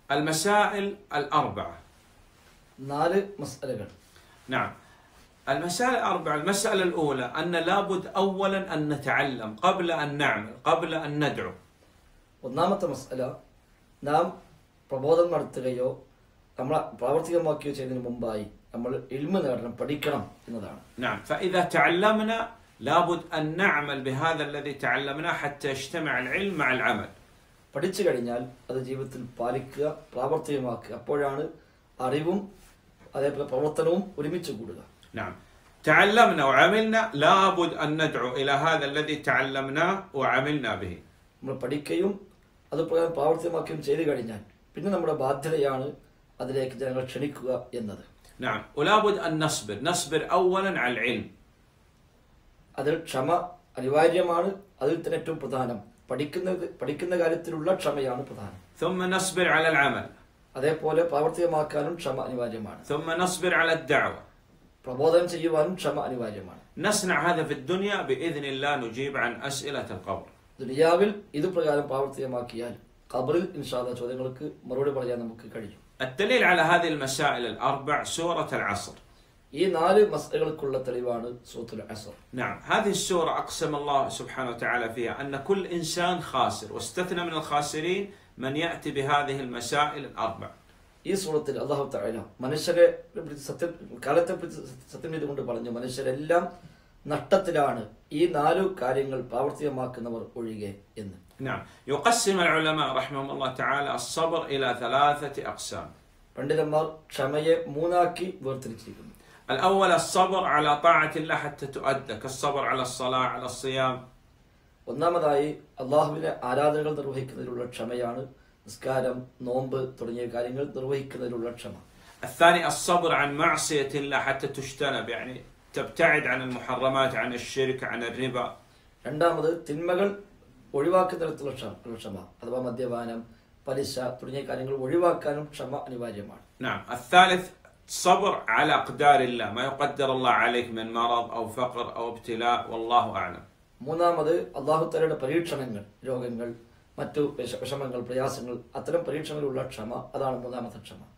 المسائل الأربعة. 4 مسألة. نعم. المسائل الأربعة. المسألة الأولى أن لابد أولا أن نتعلم قبل أن نعمل قبل أن ندعو. ഒന്നാമത്തെ മസ്അല നാം പ്രബോധനം നടത്തുകയോ നമ്മൾ പ്രാവർത്തികമാക്കുകയോ ചെയ്യുന്നതിന് മുമ്പായി നമ്മൾ ഇൽമ് നേടണം, പഠിക്കണം എന്നതാണ്. نعم. فإذا تعلمنا لابد أن نعمل بهذا الذي تعلمناه حتى يجتمع العلم مع العمل. പഠിച്ചു കഴിഞ്ഞാൽ അത് ജീവിതത്തിൽ പാലിക്കുക, പ്രാവർത്തികമാക്കുക. അപ്പോഴാണ് അറിവും അതേപോലെ പ്രവർത്തനവും ഒരുമിച്ച് കൂടുക. نعم. تعلمنا وعملنا لابد أن ندعو إلى هذا الذي تعلمناه وعملنا به. നമ്മൾ പഠിക്കുകയും അതുപ്രകാരം പ്രാവർത്തികമാക്കുകയും ചെയ്തു കഴിഞ്ഞാൽ പിന്നെ നമ്മുടെ ബാധ്യതയാണ് അതിലേക്ക് ജനങ്ങൾ ക്ഷണിക്കുക എന്നത്. نعم. ولابد أن نصبر أولا على العلم. അതിൽ ക്ഷമ അനിവാര്യമാണ്. അതിൽ തന്നെ ഏറ്റവും പ്രധാനം പഠിക്കുന്ന കാര്യത്തിലുള്ള ക്ഷമയാണ് പ്രധാനം. ثم نصبر على العمل. അതേപോലെ പ്രാവർത്തികമാക്കാനും ക്ഷമ അനിവാര്യമാണ്. ثم نصبر على الدعوة. പ്രബോധനം ചെയ്യുവാനും ക്ഷമ അനിവാര്യമാണ്. نصنع هذا في الدنيا بإذن الله نجيب عن أسئلة القبر. ദുനിയാവിൽ ഇത് പ്രകാരം പ്രാവർത്തികമാക്കിയാൽ ഖബറിൽ ഇൻഷാ അല്ലാഹ് ചോദ്യങ്ങൾക്ക് മറുപടി പറയാൻ നമുക്ക് കഴിയും. الدليل على هذه المسائل الأربع سورة العصر. ഈ 4 മസ്അലകൾക്കുള്ള തെളിവാണ് സൂറത്തുൽ അസ്ർ. نعم. هذه السورة أقسم الله سبحانه وتعالى فيها أن كل إنسان خاسر واستثنى من الخاسرين من يأتي بهذه المسائل الأربع. ഈ സൂറത്തിൽ അല്ലാഹു തആല മനുഷ്യരെ കാലത്തെ സത്യം ചെയ്തുകൊണ്ട് പറഞ്ഞു, മനുഷ്യരെല്ലാം നഷ്ടത്തിലാണ് ഈ 4 കാര്യങ്ങൾ പ്രാവർത്തികമാക്കുന്നവർ ഒഴികെ എന്ന്. نعم. يقسم العلماء رحمهم الله تعالى الصبر إلى 3 أقسام. പണ്ഡിതന്മാർ ക്ഷമയെ 3ആക്കി വേർതിരിച്ചിരിക്കുന്നു. الأول الصبر على طاعة الله حتى تؤدى كالصبر على الصلاة على الصيام. ഒന്നാമതായി അല്ലാഹുവിന്റെ ആരാധനകൾ നിർവഹിക്കുന്നതിലുള്ള ക്ഷമയാണ് നിസ്കാരം, നോമ്പ് തുടങ്ങിയ കാര്യങ്ങൾ നിർവഹിക്കുന്നതിലുള്ള ക്ഷമ. الثاني الصبر عن معصية الله حتى تجتنب يعني تبتعد عن المحرمات عن الشرك عن الربا. രണ്ടാമത് തിന്മകൾ ഒഴിവാക്കുന്നിടത്തുള്ള ക്ഷമ അഥവാ മദ്യപാനം, പലിശ തുടങ്ങിയ കാര്യങ്ങൾ ഒഴിവാക്കാനും ക്ഷമ അനിവാര്യമാണ്. نعم. الثالث صبر على أقدار الله ما يقدر الله عليك من مرض أو فقر أو ابتلاء والله أعلم. മൂന്നാമത് അല്ലാഹു തആലയുടെ പരീക്ഷണങ്ങൾ, രോഗങ്ങൾ, മറ്റു വിഷമങ്ങൾ, പ്രയാസങ്ങൾ, അത്തരം പരീക്ഷണങ്ങളുള്ള ക്ഷമ, അതാണ് മൂന്നാമത്തെ ക്ഷമ.